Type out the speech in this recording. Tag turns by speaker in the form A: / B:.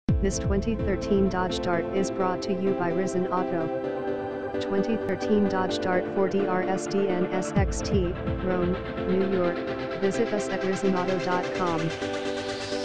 A: This 2013 Dodge Dart is brought to you by Risen Auto. 2013 Dodge Dart 4DRSDN SXT, Rome, New York. Visit us at risenauto.com.